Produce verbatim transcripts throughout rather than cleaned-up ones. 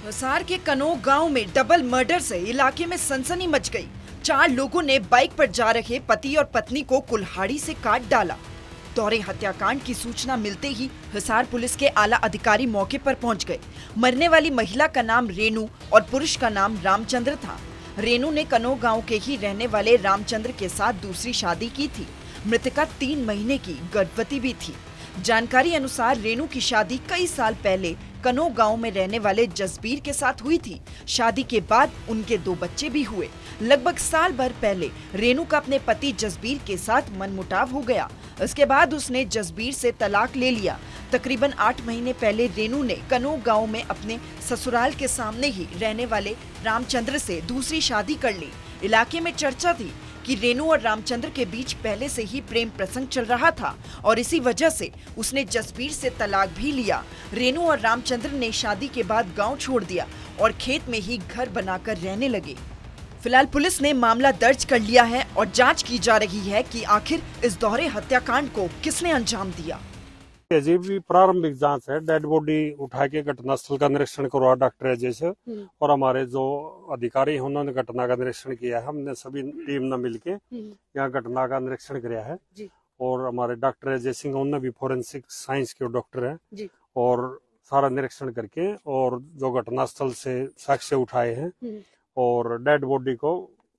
हिसार के कनोग गांव में डबल मर्डर से इलाके में सनसनी मच गई। चार लोगों ने बाइक पर जा रहे पति और पत्नी को कुल्हाड़ी से काट डाला। दोहरे हत्याकांड की सूचना मिलते ही हिसार पुलिस के आला अधिकारी मौके पर पहुंच गए। मरने वाली महिला का नाम रेनू और पुरुष का नाम रामचंद्र था। रेनू ने कनोग गांव के ही रहने वाले रामचंद्र के साथ दूसरी शादी की थी। मृतका तीन महीने की गर्भवती भी थी। जानकारी अनुसार रेनू की शादी कई साल पहले कनोग गांव में रहने वाले जसबीर के साथ हुई थी। शादी के बाद उनके दो बच्चे भी हुए। लगभग साल भर पहले रेनू का अपने पति जसबीर के साथ मनमुटाव हो गया। इसके बाद उसने जसबीर से तलाक ले लिया। तकरीबन आठ महीने पहले रेनू ने कनोग गांव में अपने ससुराल के सामने ही रहने वाले रामचंद्र से दूसरी शादी कर ली। इलाके में चर्चा थी कि रेनू और रामचंद्र के बीच पहले से ही प्रेम प्रसंग चल रहा था और इसी वजह से उसने जसबीर से तलाक भी लिया। रेनू और रामचंद्र ने शादी के बाद गांव छोड़ दिया और खेत में ही घर बनाकर रहने लगे। फिलहाल पुलिस ने मामला दर्ज कर लिया है और जांच की जा रही है कि आखिर इस दोहरे हत्याकांड को किसने अंजाम दिया। अजय भी प्रारंभिक जांच है। डेड बॉडी उठा के घटनास्थल का निरीक्षण करवा डॉक्टर अजय से और हमारे जो अधिकारी हैं उन्होंने घटना का निरीक्षण किया है। हमने सभी टीम ने मिलके यहाँ घटना का निरीक्षण किया है और हमारे डॉक्टर अजय सिंह उन्होंने भी फोरेंसिक साइंस के डॉक्टर हैं और सारा निरीक्षण करके और जो घटनास्थल से साक्ष्य उठाए हैं और डेड बॉडी को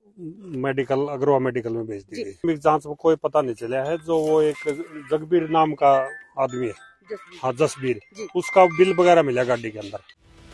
मेडिकल अग्रवा मेडिकल में भेज दी गई। जांच में कोई पता नहीं चला है। जो वो एक जगबीर नाम का आदमी है, हाँ जसबीर, उसका बिल वगैरह मिला गाड़ी के अंदर।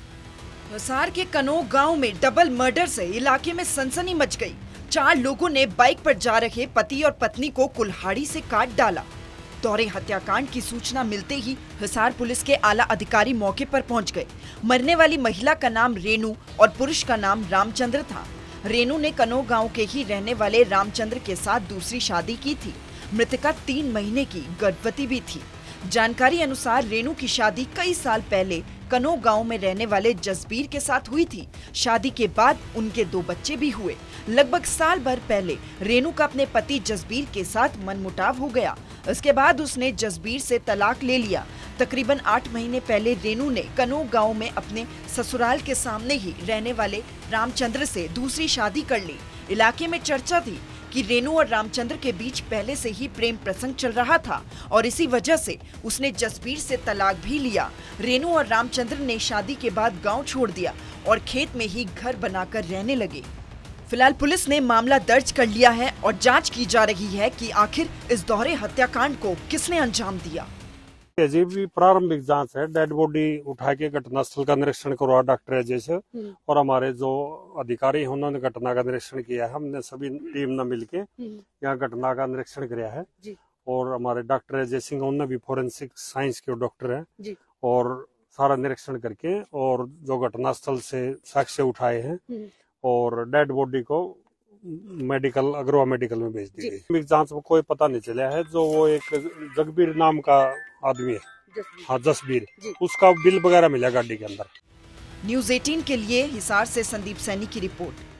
हिसार के कनोग गांव में डबल मर्डर से इलाके में सनसनी मच गई। चार लोगों ने बाइक पर जा रहे पति और पत्नी को कुल्हाड़ी से काट डाला। दोहरे हत्याकांड की सूचना मिलते ही हिसार पुलिस के आला अधिकारी मौके पर पहुंच गए। मरने वाली महिला का नाम रेनू और पुरुष का नाम रामचंद्र था। रेनू ने कनोग गांव के ही रहने वाले रामचंद्र के साथ दूसरी शादी की थी। मृतका तीन महीने की गर्भवती भी थी। जानकारी अनुसार रेनू की शादी कई साल पहले कनोग गांव में रहने वाले जसबीर के साथ हुई थी। शादी के बाद उनके दो बच्चे भी हुए। लगभग साल भर पहले रेनू का अपने पति जसबीर के साथ मनमुटाव हो गया। इसके बाद उसने जसबीर से तलाक ले लिया। तकरीबन आठ महीने पहले रेनू ने कनोग गांव में अपने ससुराल के सामने ही रहने वाले रामचंद्र से दूसरी शादी कर ली। इलाके में चर्चा थी कि रेनू और रामचंद्र के बीच पहले से ही प्रेम प्रसंग चल रहा था और इसी वजह से उसने जसबीर से तलाक भी लिया। रेनू और रामचंद्र ने शादी के बाद गांव छोड़ दिया और खेत में ही घर बनाकर रहने लगे। फिलहाल पुलिस ने मामला दर्ज कर लिया है और जांच की जा रही है कि आखिर इस दोहरे हत्याकांड को किसने अंजाम दिया। अजय भी प्रारंभिक जांच है। डेड बॉडी उठा के घटनास्थल का निरीक्षण करवा डॉक्टर अजय से और हमारे जो अधिकारी हैं उन्होंने घटना का निरीक्षण किया है। हमने सभी टीम ने मिलके यहाँ घटना का निरीक्षण किया है और हमारे डॉक्टर अजय सिंह उन्होंने भी फोरेंसिक साइंस के डॉक्टर हैं और सारा निरीक्षण करके और जो घटनास्थल से साक्ष्य उठाए हैं और डेड बॉडी को मेडिकल अग्रवा मेडिकल में भेज दी गई। जांच में कोई पता नहीं चला है। जो वो एक जगबीर नाम का आदमी है, हाँ जसबीर, उसका बिल वगैरह मिला गाड़ी के अंदर। न्यूज़ अठारह के लिए हिसार से संदीप सैनी की रिपोर्ट।